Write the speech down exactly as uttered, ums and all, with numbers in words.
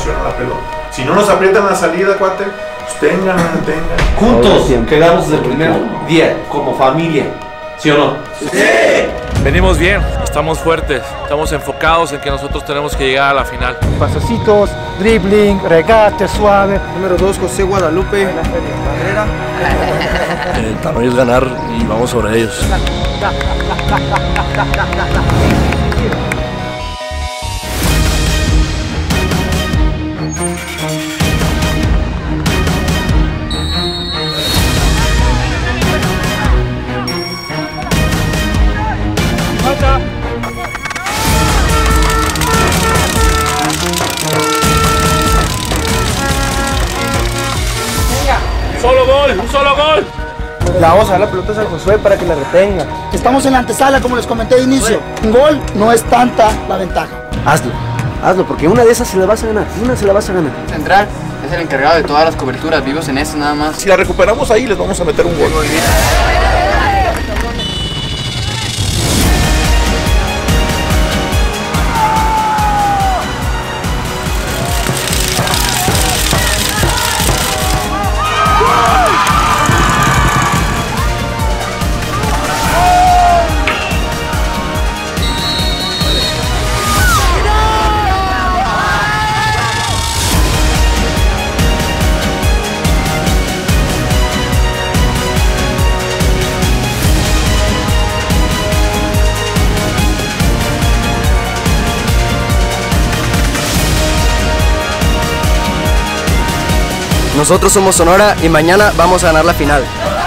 concentración a la pelota. Si no nos aprietan la salida, cuate, pues tengan, tengan. Juntos quedamos desde el primer día, como familia, ¿sí o no? ¡Sí! Venimos bien, estamos fuertes, estamos enfocados en que nosotros tenemos que llegar a la final. Pasecitos, dribbling, regate suave. Número dos, José Guadalupe. Barrera. El tamaño es ganar y vamos sobre ellos. ¡Solo gol! ¡Un solo gol! La vamos a dar la pelota a Josué para que la retenga. Estamos en la antesala, como les comenté de inicio. Un gol no es tanta la ventaja. Hazlo, hazlo, porque una de esas se la vas a ganar, una se la vas a ganar. Central es el encargado de todas las coberturas, vivos en eso nada más. Si la recuperamos ahí, les vamos a meter un gol. Nosotros somos Sonora y mañana vamos a ganar la final.